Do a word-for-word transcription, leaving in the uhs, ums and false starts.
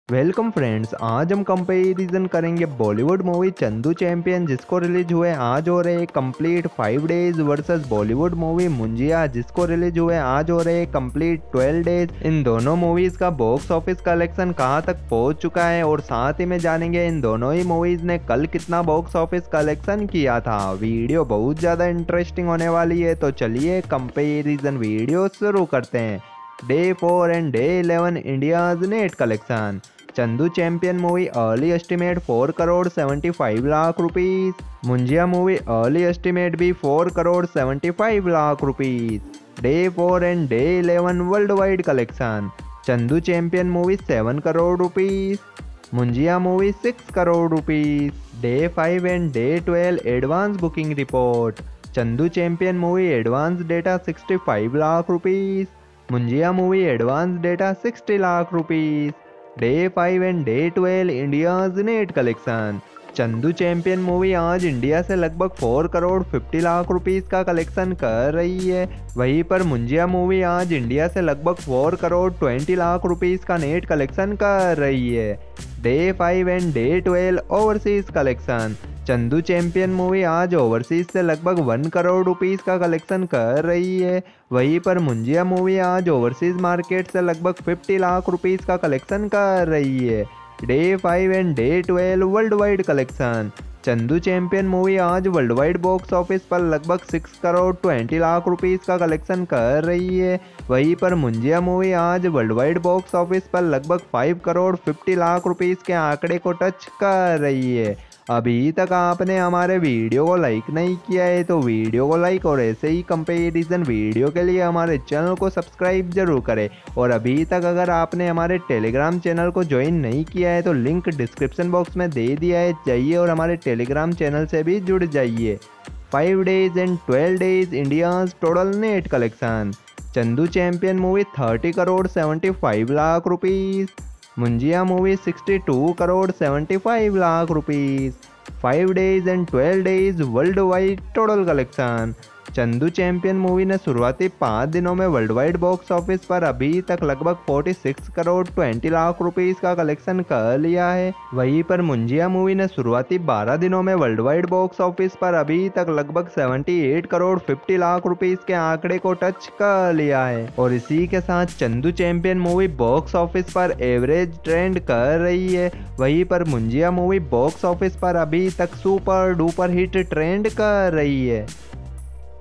Welcome friends, आज हम comparison करेंगे बॉलीवुड मूवी चंदू चैंपियन जिसको रिलीज हुए आज हो रहे complete five days versus Bollywood movie Munjya जिसको रिलीज हुए आज हो रहे कंप्लीट ट्वेल्व डेज। इन दोनों मूवीज का बॉक्स ऑफिस कलेक्शन कहां तक पहुंच चुका है और साथ ही में जानेंगे इन दोनों ही मूवीज ने कल कितना बॉक्स ऑफिस कलेक्शन किया था। वीडियो बहुत ज्यादा इंटरेस्टिंग होने वाली है, तो चलिए कंपैरिजन वीडियो शुरू करते हैं। Day four and day eleven India's net collection. Chandu Champion movie early estimate four crore seventy five lakh rupees. Munjya movie early estimate भी four crore seventy five lakh rupees. Day four and day eleven world wide collection. Chandu Champion movie seven crore rupees. Munjya movie six crore rupees. Day five and day twelve advance booking report. Chandu Champion movie advance data sixty five lakh rupees. Munjya movie advance data sixty lakh rupees. Day five and day twelve India's net collection. Chandu Champion movie आज India से लगभग four crore fifty lakh rupees का collection कर रही है। वहीं पर Munjya movie आज इंडिया से लगभग four crore twenty lakh rupees का नेट कलेक्शन कर रही है। Day five and day twelve overseas collection. Chandu Champion movie आज ओवरसीज से लगभग वन करोड़ रुपीस का कलेक्शन कर रही है। वहीं पर मुंजिया मूवी आज ओवरसीज मार्केट से लगभग फिफ्टी लाख रुपीस का कलेक्शन कर रही है। Day five and day twelve world wide collection. Chandu Champion movie आज वर्ल्ड वाइड बॉक्स ऑफिस पर लगभग six crore twenty lakh rupees का कलेक्शन कर रही है। वहीं पर मुंजिया मूवी आज वर्ल्ड वाइड बॉक्स ऑफिस पर लगभग five crore fifty lakh rupees के आंकड़े को टच कर रही है। अभी तक आपने हमारे वीडियो को लाइक नहीं किया है तो वीडियो को लाइक और ऐसे ही कंपैरिजन वीडियो के लिए हमारे चैनल को सब्सक्राइब जरूर करें। और अभी तक अगर आपने हमारे टेलीग्राम चैनल को ज्वाइन नहीं किया है तो लिंक डिस्क्रिप्शन बॉक्स में दे दिया है, जाइए और हमारे टेलीग्राम चैनल से भी जुड़ जाइए। Five days and twelve days India's total net collection. Chandu Champion movie thirty crore seventy five lakh rupees. Munjya movie sixty two crore seventy five lakh rupees. Five days and twelve days world wide total collection. Chandu Champion movie ने शुरुआती पाँच दिनों में world wide box office पर अभी तक लगभग forty six crore twenty lakh rupees का कलेक्शन कर लिया है। वहीं पर मुंजिया मूवी ने शुरुआती बारह दिनों में वर्ल्ड वाइड बॉक्स ऑफिस पर अभी तक लगभग seventy eight crore fifty lakh rupees के आंकड़े को टच कर लिया है। और इसी के साथ Chandu Champion movie box office पर एवरेज ट्रेंड कर रही है। वहीं पर मुंजिया मूवी बॉक्स ऑफिस पर अभी तक सुपर डुपर हिट ट्रेंड कर रही है।